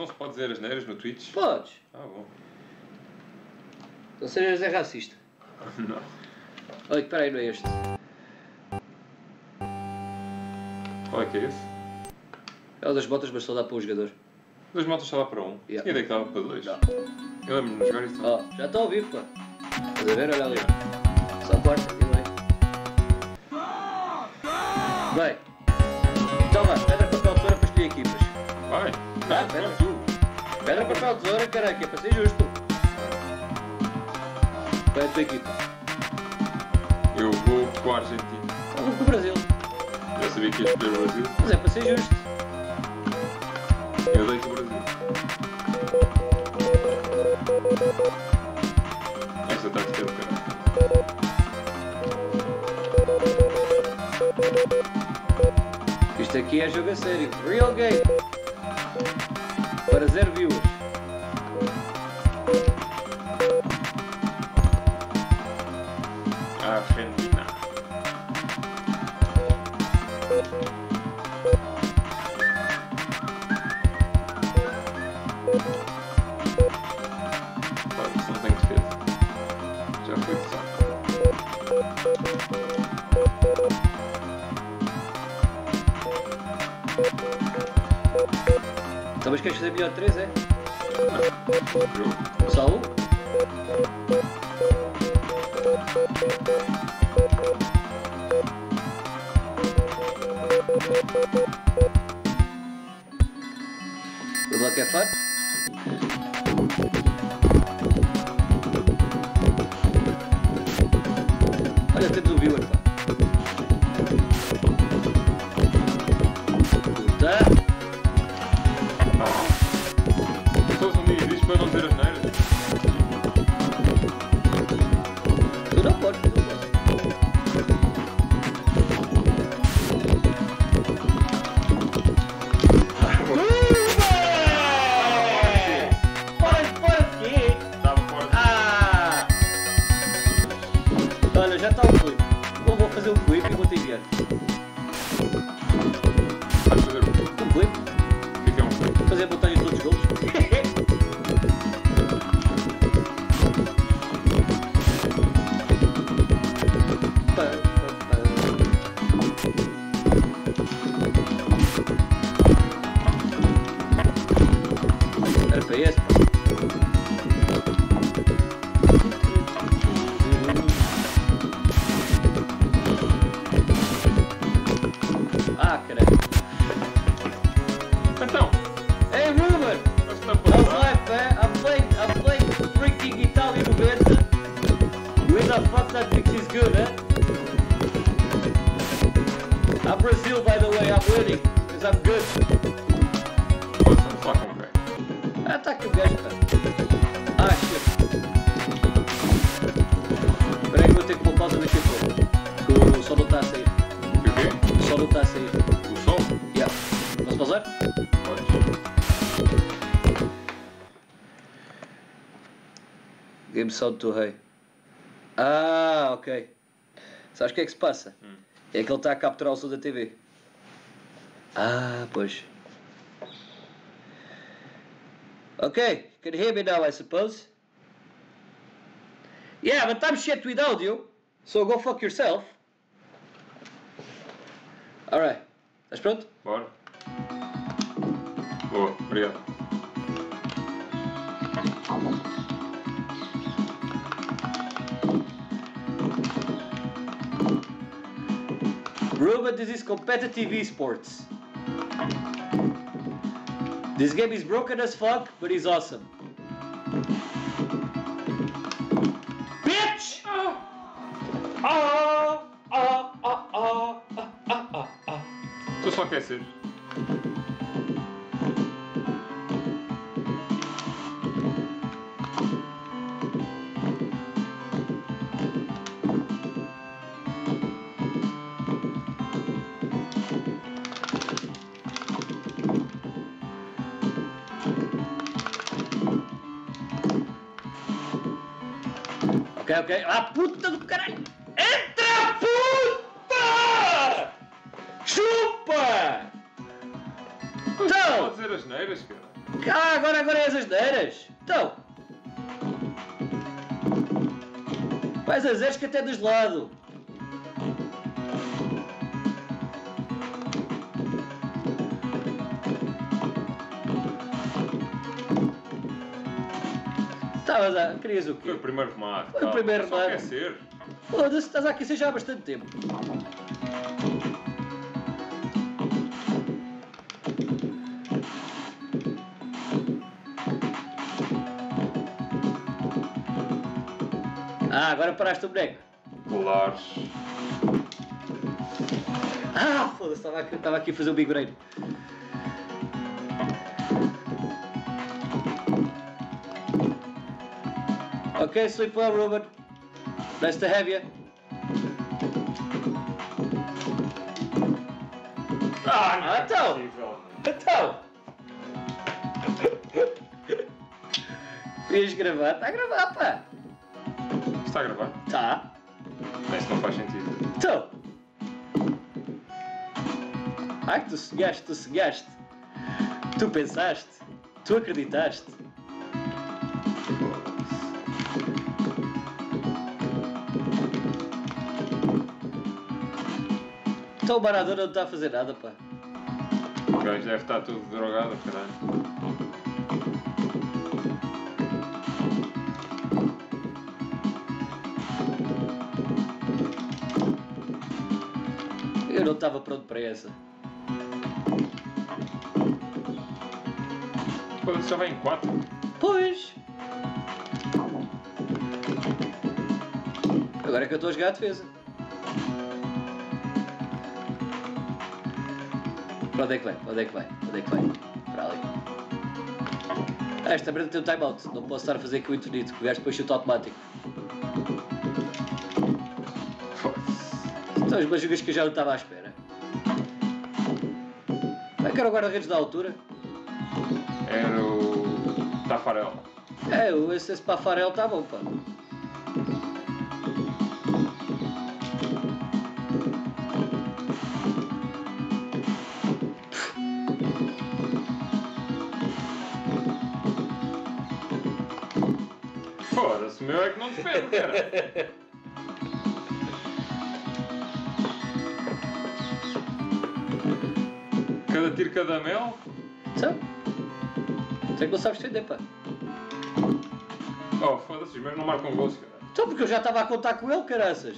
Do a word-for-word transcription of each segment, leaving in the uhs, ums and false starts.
não se pode dizer asneiras no Twitch? Podes. Ah, bom. Não sejas é racista. Não. Olha, espera aí, não é este. Qual é que é esse? É o das botas, mas só dá para um jogador. Duas motos só dá para um. Yeah. Tinha ideia que dava para dois. Não. Eu lembro-me de jogar isso. Ó, oh, já está ao vivo, pá. Estás a ver? Olha ali. Só quarta, e bem. Bem. Então vá, pedra, papel, tesoura para escolher equipas. Vai. Vai, pedra. Pedra, papel, tesoura, caralho, que é para ser justo. Qual é a tua equipa? Eu vou com a Argentina. Eu vou com o Brasil. Eu sabia que ia escolher o Brasil. Mas é para ser justo. Eu deito o Brasil. Esta tática é do caralho. Isto aqui é jogo a sério. Real game. Para zero viewers. Argentina. Claro, isso não tem defesa. Já foi de saco. Então, mas queres fazer melhor de três, é? Jogo. Só um? O bloco é fun? Olha, temos um viewer, pá. Puta! Só são dias disto para não dizer asneiras. Tu não podes, tu não podes. Fora, fora de quê? Estava fora de... Ah! Olha, já está o clipe. Eu vou fazer um clipe e vou-te enviar. Vais fazer o quê? Um clipe? O que é que é um clipe? Fazer a montagem de todos os golos. Pá, pá, pá. Era para esse, pá. Ah, caralho. Então, Hey, Ruben! mas está para How's lá. life, man? I'm playing, I'm playing freaking Italia noventa. Who the fuck that thinks he's good, eh? I'm Brazil, by the way. I'm winning. Because I'm good. Poxa, só com o velho. Ah, tá aqui o gajo, cara. Ah, shit. Espera aí que vou ter que pôr pausa daqui a pouco. Que o sol não está a sair. E o quê? O sol não está a sair. O som? Yeah. Posso pausar? Podes. Game sound to rei. Ah, ok. Sabes o que é que se passa? Hum. É que ele está a capturar o som da T V. Ah, pois. Okay, can you hear me now, I suppose? Yeah, but I'm shit with audio, so go fuck yourself. Alright, estás pronto? Bora. Boa, obrigado. Ruben, this is competitive esports. This game is broken as fuck, but it's awesome. Bitch! Ah, ah, ah, ah, ah, ah, ah, ah. Estou só a aquecer. Ok, ok. Ah, puta do caralho! Entra, puta! Chupa! Não Então! pode dizer asneiras, cara. Ah, agora, agora é as asneiras. Então. Vais a zeros que até dos lado. Estavas a... Querias o quê? Foi o primeiro remate. Foi o primeiro Só remate. aquecer. Foda-se, estás a aquecer já há bastante tempo. Ah, agora paraste o boneco. Colares. Ah, foda-se, estava aqui, estava aqui a fazer o bigoreiro. Ok, sleep well, Ruben. Nice to have you. Ah, Ah, então. impossível. Então! Ias gravar? Está a gravar, pá! Está a gravar? Tá. Isso não faz sentido. Então! Ai, tu sonhaste, tu sonhaste! Tu pensaste! Tu acreditaste! Então o Maradona não está a fazer nada, pá! O gajo deve estar tudo drogado, caralho. Eu não estava pronto para essa. Foda-se, já vai em quatro. Pois! Agora é que eu estou a jogar a defesa. Para onde é que vai? Para onde é que vai? Para onde é que vai? Para ali. Ah, esta merda tem um timeout. Não posso estar a fazer aqui o infinito, que o gajo depois chuta automático. Então as bajugas que eu já não estava à espera. Como é que era o guarda-redes da altura? Era o Tafarel. É, o esse, esse Pafarel está bom, pá. Foda-se, o meu é que não defende, cara. Cada tiro, cada mel. Sabe? Tu é que não sabes defender, pá. Oh, foda-se, os meus não marcam gols, cara. Então porque eu já estava a contar com ele, caraças.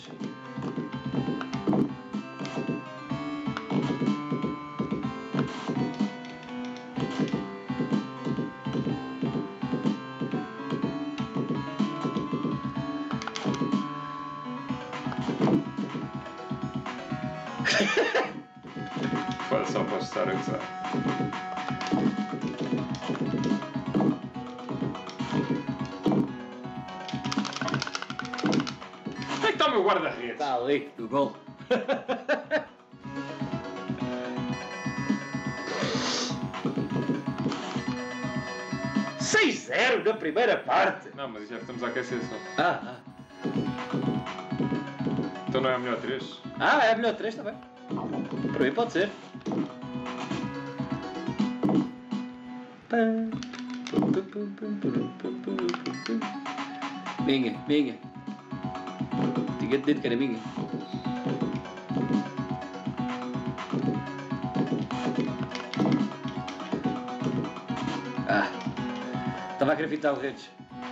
Foda-se, só posso estar a gozar. Onde é que está o meu guarda-redes? Está ali, no gol. seis a zero na primeira parte. Não, mas já estamos a aquecer só. Ah, ah. Então não é a melhor três? Ah, é melhor três também. Para mim pode ser. Minha, minha. Tinha de dentro que era minha. Ah, estava a gravitar o redes.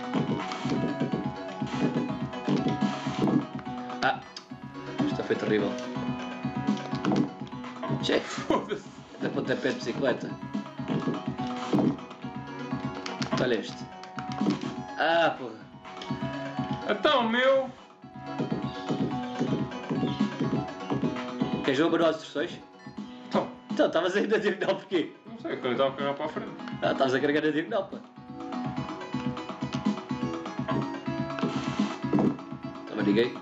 Ah, isto foi terrível. Che, Foda-se. da pontapé de bicicleta. Olha este. Ah, porra. Então, meu. Queres ver o manual de instruções? Então, Então, estavas aí na diagonal porquê? não sei, quando eu estava a caminhar para a frente. Ah, estavas a carregar na diagonal, pá. Toma, ninguém.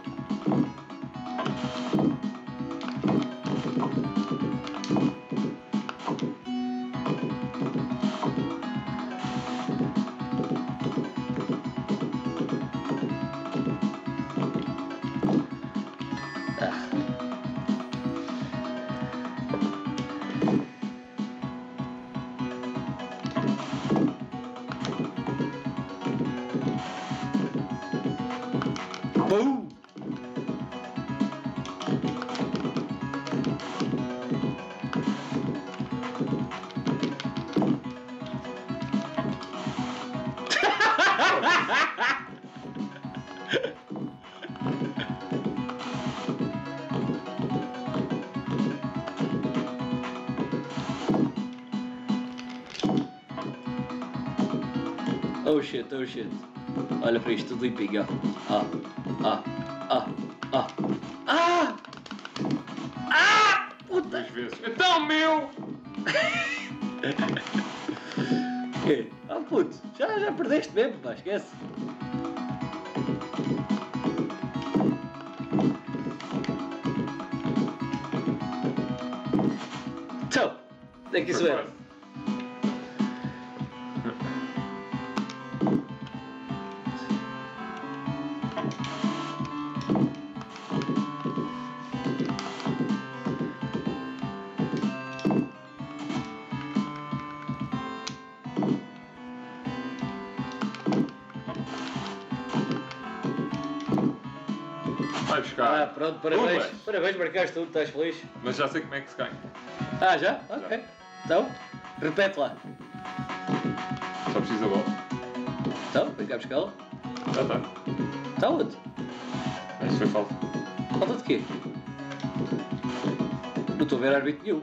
Pum! Oh shit, oh shit. Olha para isto tudo limpinho, ó. Ah, ah, ah, ah, ah! Ah! Puta! Duas vezes. Então, meu! Quê? Ah, puto, já, já perdeste mesmo, pá, esquece. Então, onde é que isso Foi era? quase. Vai buscar. Ah, pronto, parabéns. Bombas. Parabéns, marcaste tudo, estás feliz? Mas já sei como é que se ganha. Ah, já? Ok. Então, repete lá. Só precisa bola. Então, vem cá buscá-la. Já está. Está onde? Isso foi falta. Falta de quê? Não estou a ver árbitro nenhum.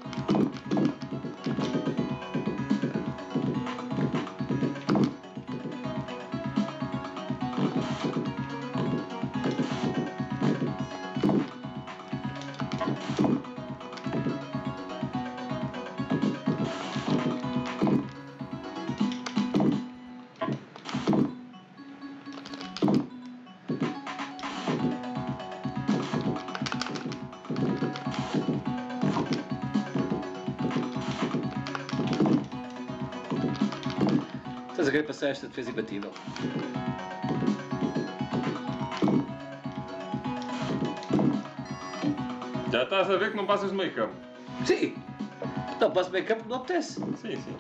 Estás a querer passar esta defesa imbatível? Já estás a ver que não passas de meio campo. Sim! Não, passo meio campo, não apetece. Sim, sim.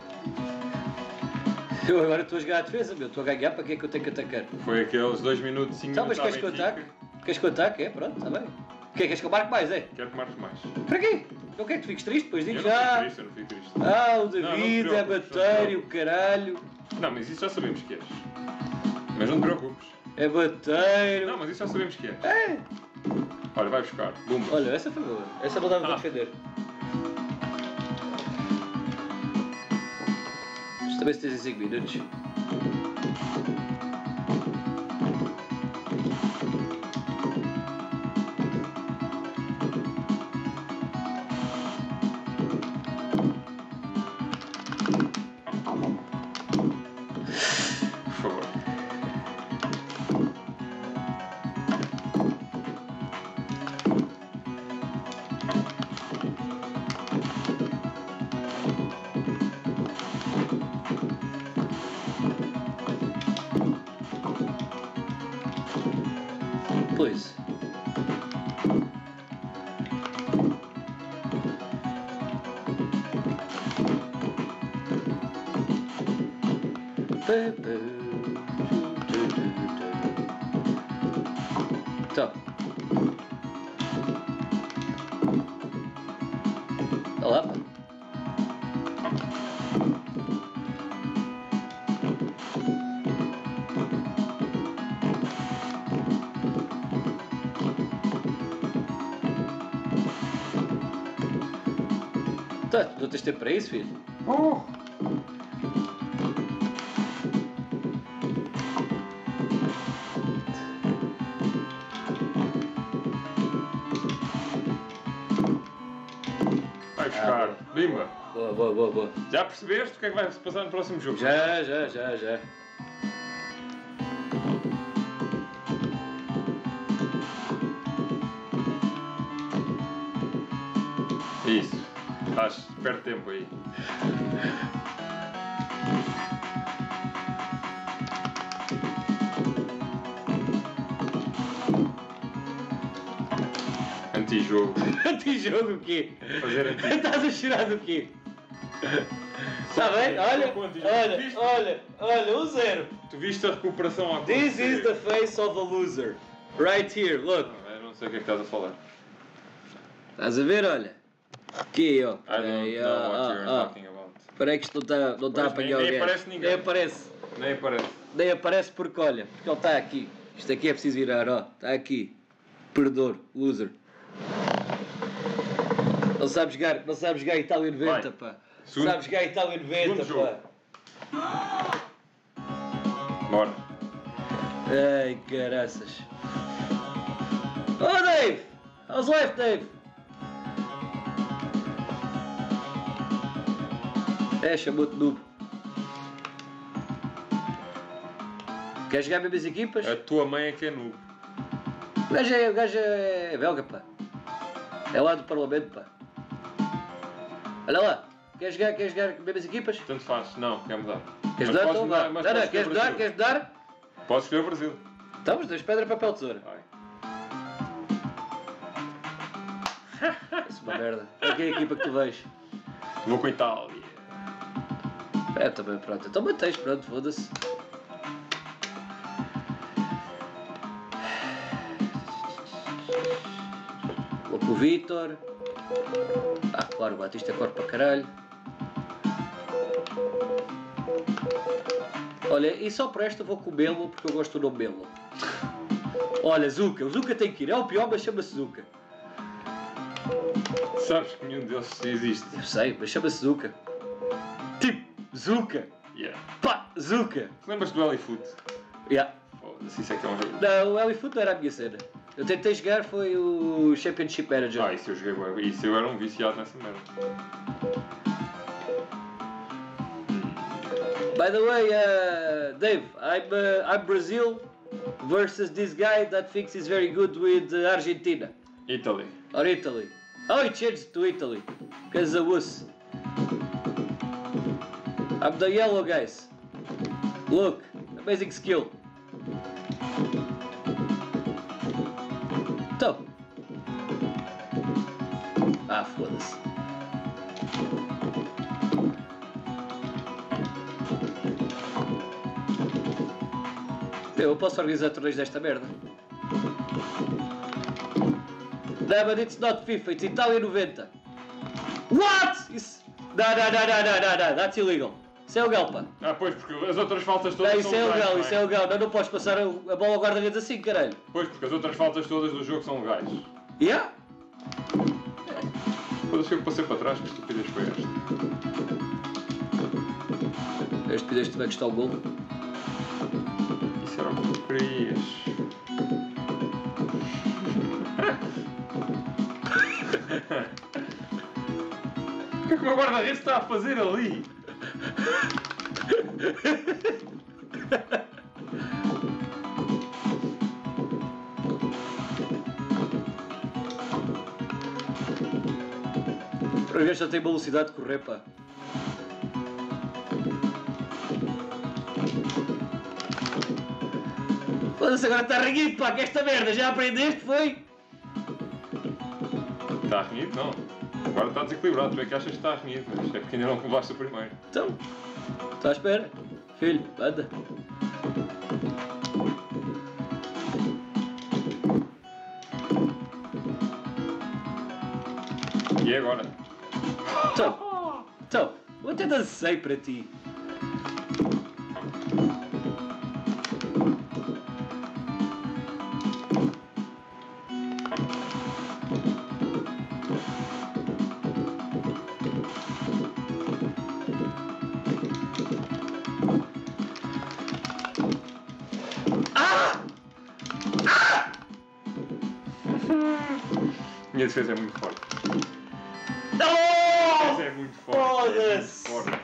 Eu agora estou a jogar a defesa, meu. Estou a ganhar, para que é que eu tenho que atacar? Foi aqueles dois minutos, cinco Então, mas minutos queres que eu à ataque? Benfica. Queres que eu ataque? É, pronto, está bem. O que é? Queres que eu marque mais, é? Quero que marques mais. Para quê? Não quero que tu fiques triste, depois Eu digo não fico já. triste, eu não fico triste. Ah, o Não, não te David é preocupes, não te batério, preocupes. caralho. Não, mas isso já sabemos que és. Mas não te preocupes. É batério. Não, mas isso já sabemos que és. É. Olha, vai buscar. Bumba. Olha, essa foi boa. Essa não dava para Ah. defender. Mas também se tens em cinco minutos. Por favor. Pois. Então. Olá, pá. Tá, não tens tempo para isso, filho? Oh! Vai buscar. Ah, Bimba. Boa, boa, boa, boa. Já percebeste o que é que vai se passar no próximo jogo? Já, já, já, já. Isso. Estás, perde tempo aí. Antijogo. Antijogo o quê? Fazer antijogo. Estás a chorar do quê? Está bem? Olha, Só com antijogo. olha, Viste? olha, olha, um zero. Tu viste a recuperação à This is the face of a loser. Right here, look. Eu não sei o que é que estás a falar. Estás a ver, olha. Aqui, ó. I don't Ei, know ah, what you're ah, talking about. Espera aí que isto não está não tá a Pois, nem- apanhar o nem gajo. aparece ninguém. Nem aparece. Nem parece. Nem aparece porque, olha, porque ele está aqui. Isto aqui é preciso virar, ó. Está aqui. Perdedor, loser. Não sabe jogar, não sabe jogar Itália noventa, Vai. pá. Segundo- Sabe jogar Itália noventa, segundo pá. Bora. Ai, caraças. Oh, Dave! How's life, Dave? É, chamou-te noob. Quer jogar mesmo as equipas? A tua mãe é que é noob. O gajo é, o gajo é belga, pá. É lá do Parlamento, pá. Olha lá. Quer jogar, quer jogar mesmo as equipas? Tanto faz. Não, quer mudar. Queres Mas dar? podes Então mudar, vá. mas Não, não, podes queres escolher o dar? Brasil. Queres dar? Podes escolher o Brasil. Então, mas dois pedra, papel, tesoura. Vai. Isso é uma merda. Qual é que é a equipa que tu vais? Vou com a Itália. É, também, pronto. Então mantens, pronto, foda-se. Vou com o Vitor. Ah, claro, o Batista corre para caralho. Olha, e só para esta vou com o Melo, porque eu gosto do nome Melo. Olha, Zuka. O Zuka tem que ir. É o pior, mas chama-se Zuka. Sabes que nenhum deles existe. Eu sei, mas chama-se Zuka. Tipo, Zuka. Yeah. Pá, Zuka. Lembras-te do Elifoot? Yeah. Foda-se, isso é que é um jogo. Não, o Elifoot não era a minha cena. Eu tentei jogar, foi o Championship Manager. Ah, isso eu joguei bué. Isso eu era um viciado nessa merda. By the way, uh, Dave, I'm, uh, I'm Brazil versus this guy that thinks he's very good with uh, Argentina. Italy. Or Italy. Oh, he changed to Italy. Because of us. I'm the yellow guys. Look, amazing skill. Então. Ah, foda-se. Eu posso organizar torneios desta merda. Não, but it's not FIFA, it's Itália noventa. What? Isso... Não, não, não, não, não, não, não, that's illegal. Isso é legal, pá. Ah, pois, porque as outras faltas todas Não, isso são é legais, legal, não isso é legal. Não, não podes passar a, a bola ao guarda-redes assim, caralho. Pois, porque as outras faltas todas do jogo são legais. Yeah? Foda-se que eu passei para trás, que estupidez foi esta? Este pedeste como é que está o gol. Isso era o que tu querias. O que é que o meu guarda-redes está a fazer ali? Para ver já tem velocidade de correr, pá. Foda-se, agora está renhido, pá, que esta merda já aprendeste, foi? Está renhido? Não. Agora está desequilibrado. Tu é que achas que está renhido, mas é porque ainda não levaste o primeiro. Então, está à espera. Filho, anda. E agora? Então, então, eu até dancei para ti. Minha defesa é muito forte. Não! Mas é muito forte. É muito Foda-se! forte.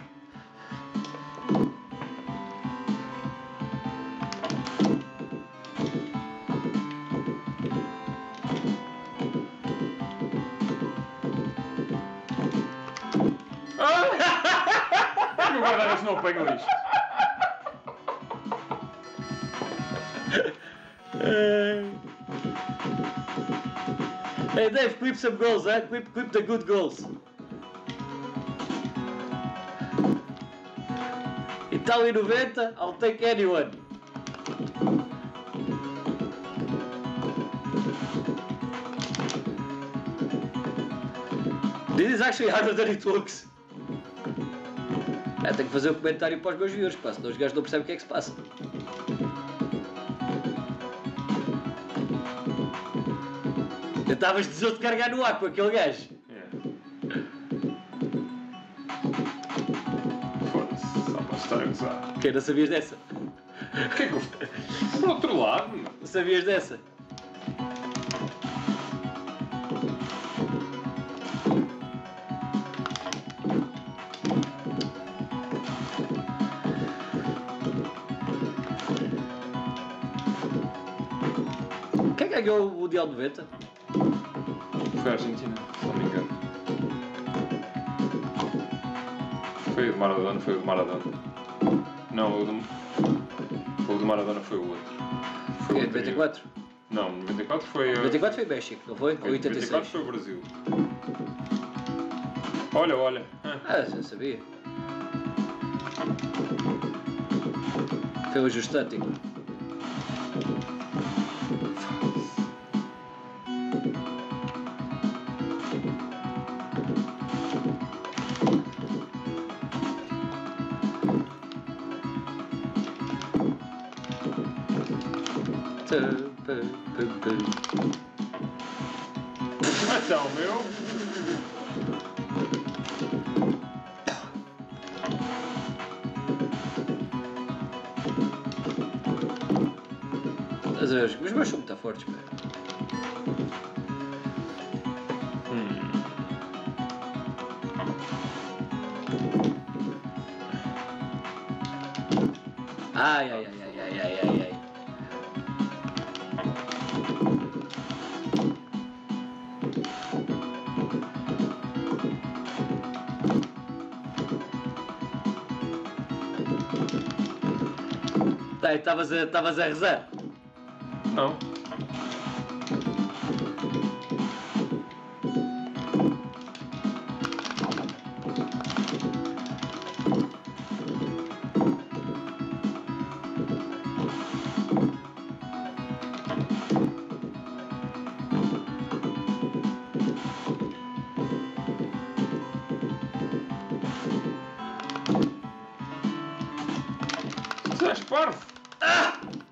Ah! O guarda-redes não apanha isto. Hey Dave, clip some goals, eh? Clip, clip the good goals. Itália noventa, I'll take anyone. This is actually harder than it looks. É, tenho que fazer o um comentário para os meus viewers, pá, senão os gajos não percebem o que é que se passa. Tentavas de carregar no ar com aquele gajo. Foda-se, só para estar a gozar. Que não sabias dessa? O que é que eu fiz? Por outro lado, mano. Não sabias dessa? Quem ganhou o Mundial noventa? Foi a Argentina, se não me engano. Foi o de Maradona, foi o de Maradona. Não, o de, o de Maradona foi o outro. Foi É o noventa e quatro? Não, noventa e quatro foi... noventa e quatro foi México, não foi? Ou oitenta e seis? noventa e quatro foi o Brasil. Olha, olha. Ah, já sabia. Foi o ajustante. Então, meu... Estás a ver? Os meus são muito fortes, pá. Hum. Ai, ai, ai, ai, ai, ai, ai, ai. Tá, estavas a, estavas a rezar? Não. Tu és parvo? Ah!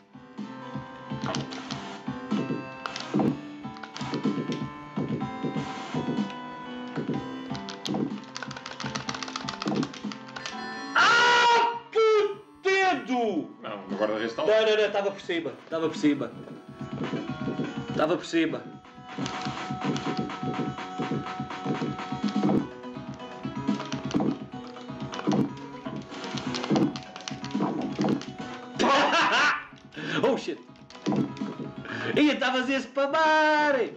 Ah! Que dedo! Não, no guarda-redes está lá. Não, não, não, estava por cima, estava por cima. Estava por cima. Oh shit! Ia, estavas a spamar! É.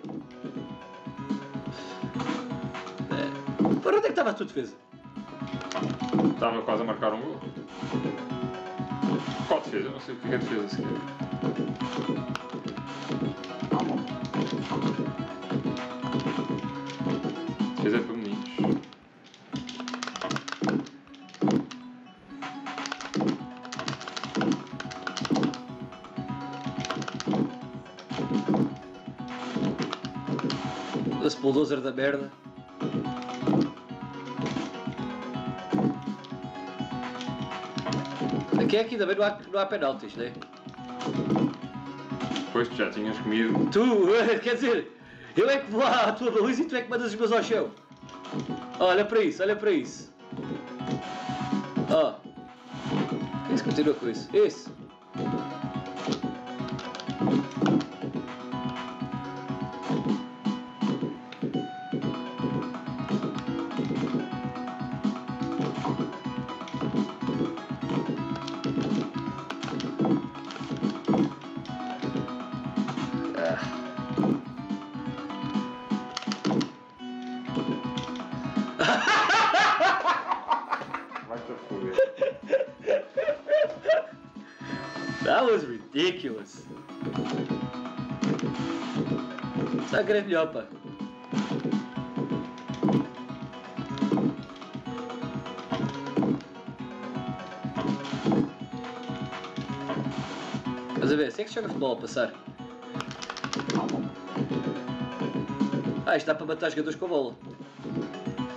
Para onde é que estava a tua defesa? Estava quase a marcar um gol. Qual defesa? Eu não sei o que é defesa sequer. Defesa é para meninos. Esse bulldozer da merda. Aqui é aqui também não há, não há penaltis, né? Depois tu já tinhas comido. Tu, quer dizer, eu é que vou à tua baliza e tu é que mandas os meus ao chão. Olha para isso, olha para isso. Ó. Oh. Isso, continua com isso. Isso. Vai-te a foder. That was ridiculous. Só querer melhor, pá. Estás a ver? Assim é que se joga futebol a passar. Ah, isto dá para matar jogadores com a bola.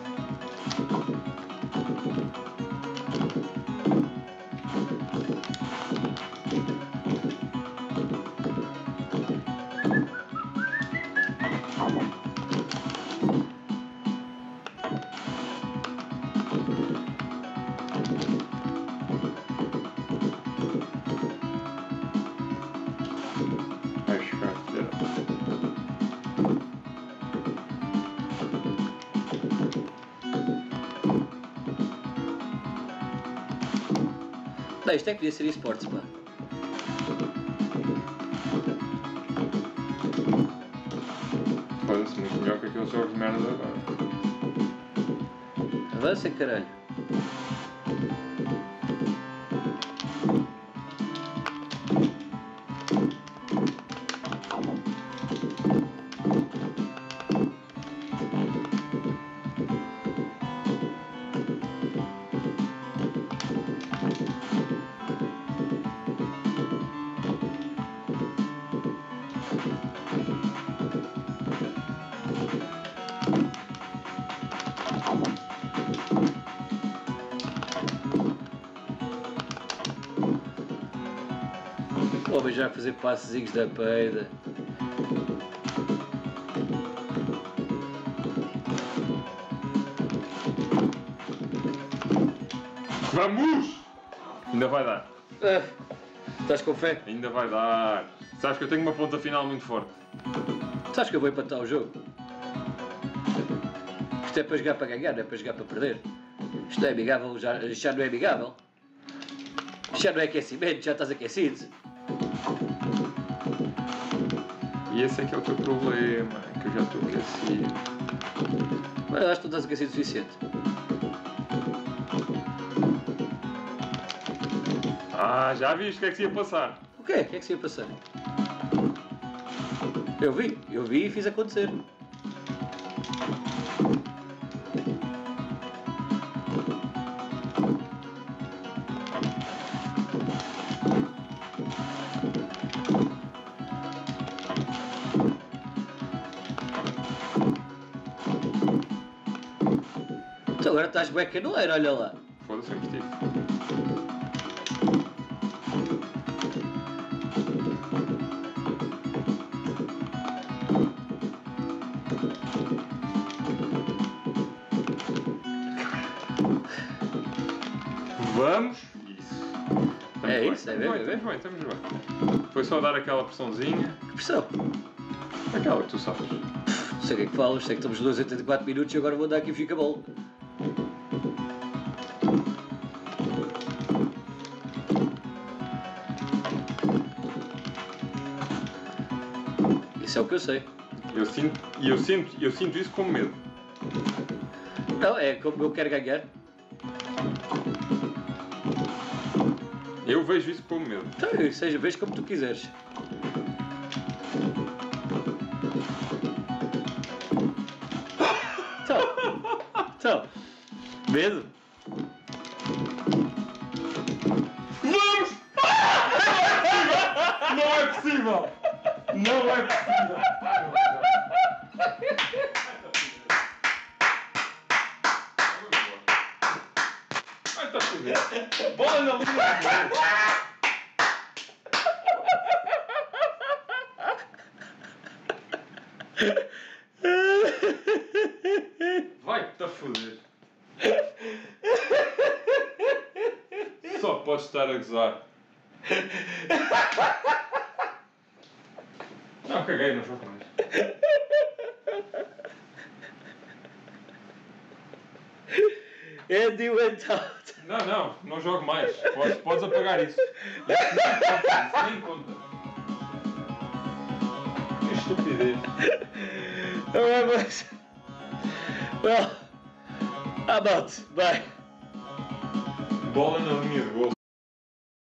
Olha, isto é que podia ser esportes, pá. Foda-se, muito melhor que aqueles jogos de merda de agora. Avança, caralho. O homem já a fazer passezinhos da peida. Vamos! Ainda vai dar. Ah, estás com fé? Ainda vai dar. Sabes que eu tenho uma ponta final muito forte. Sabes que eu vou empatar o jogo? Isto é para jogar para ganhar, não é para jogar para perder. Isto não é amigável, já, já não é amigável. Já não é aquecimento, já estás aquecido. E esse é que é o teu problema, que eu já estou aquecido. Mas acho que não estás aquecido o suficiente. Ah, já viste o que é que se ia passar? O quê? O que é que se ia passar? Eu vi, eu vi e fiz acontecer. Então agora estás bué canoeiro, olha lá. Foda-se, sempre estive. Vamos! Isso. Estamos É bem, isso, é estamos bem, bem, é bem. estamos bem, estamos bem. Foi só dar aquela pressãozinha. Que pressão. Aquela que tu sabes. Não sei o que é que falas, sei que estamos nos oitenta e quatro minutos e agora vou dar aqui e fica bom. Isso é o que eu sei. Eu sinto, e eu sinto, eu sinto isso com medo. Não, é como eu quero ganhar. Eu vejo isso com medo. Então, seja, vês como tu quiseres. Então, então, medo? Vamos! Não é possível! Não é possível! Ai, está tudo. Bola na linha! Vai-te a foder. Só podes estar a gozar. Não, caguei, não jogo mais. Andy went out. Não, não, não jogo mais. Podes, podes apagar isso. Isso nem conta. Que estupidez. Alright, boys. Well, I'm out. Bye. Bola na linha de gol.